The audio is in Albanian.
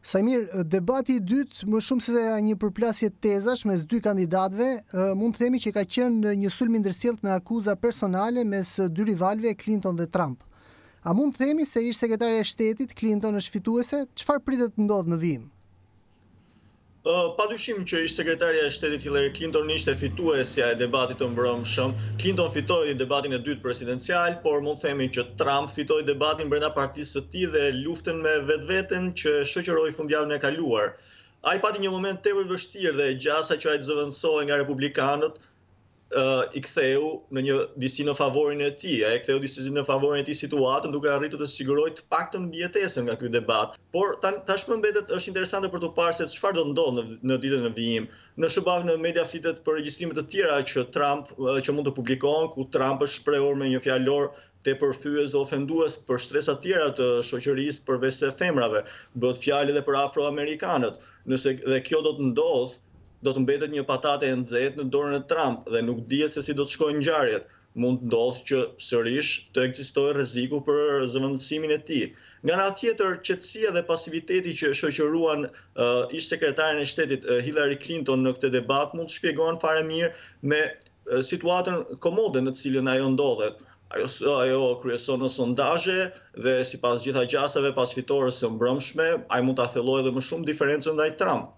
Sajmir, debati i dytë, më shumë se një përplasje tezash mes dy kandidatëve, mund të themi që ka qenë një sulm i ndërsjellët me akuza personale mes dy rivalëve, Clinton dhe Trump. A mund të themi se ish sekretarja e shtetit, Clinton është fituese? Çfarë pritet të ndodhë në vijim? Padyshim që ish sekretarja e shtetit Hillary Clinton ishte fituesja e debatit të mbrëmshëm. Clinton fitoi debatin e dytë presidencial, por mund të themi që Trump fitoi debatin brenda partisë së tij dhe luftën me vetveten që shoqëroi fundjavën e kaluar. Ai pati një moment tepër vështirë dhe gjasa që ai të zëvendësohej nga republikanët, i ktheu në një disi në favorin e tij. Ai ktheu disi në favorin e tij situatën duke arritur të sigurojë të paktën mbijetesën nga ky debat. Por tashmë mbetet është interesante për të parë se çfarë do ndodhë në ditën e vijim. Në shërbim në media flitet për regjistrime të tjera që mund të publikohen, ku Trump është shprehur me një fjalor tepërthyes dhe ofendues për shtresa të tjera të shoqërisë përveç se femrave. Bëhet fjalë edhe për afroamerikanët. Nëse dhe kjo do të ndodhë, do të mbetet një patate e nxehtë në dorën e Trump dhe nuk dihet se si do të shkojnë ngjarjet. Mund të ndodhë që sërish të ekzistojë rreziku për zëvendësimin e tij. Nga ana tjetër, qetësia dhe pasiviteti që shoqëruan ish sekretaren e shtetit Hillary Clinton në këtë debat mund të shpjegohen fare mirë me situatën komode në të cilën ajo ndodhet. Ajo kryeson në sondazhe dhe sipas gjitha gjasave pas fitores së mbrëmshme, ai mund ta thellojë edhe më shumë diferencën ndaj Trump.